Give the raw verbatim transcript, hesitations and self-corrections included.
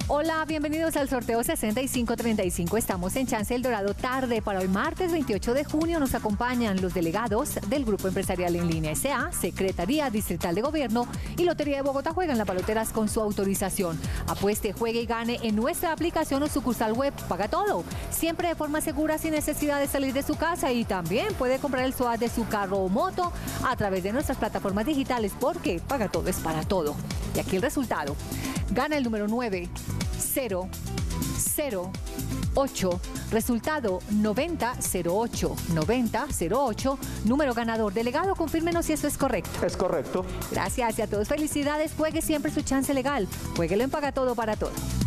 Hola, bienvenidos al sorteo sesenta y cinco treinta y cinco. Estamos en Chance El Dorado tarde. Para hoy martes veintiocho de junio nos acompañan los delegados del Grupo Empresarial en Línea S A, Secretaría Distrital de Gobierno y Lotería de Bogotá. Juegan las baloteras con su autorización. Apueste, juegue y gane en nuestra aplicación o sucursal web. Paga todo, siempre de forma segura, sin necesidad de salir de su casa, y también puede comprar el SOAT de su carro o moto a través de nuestras plataformas digitales, porque Paga Todo es para todo. Y aquí el resultado. Gana el número nueve cero cero ocho, resultado noventa cero ocho, noventa cero ocho, número ganador. Delegado, confírmenos si eso es correcto. Es correcto. Gracias y a todos felicidades. Juegue siempre su chance legal. Juéguelo en Paga Todo para Todo.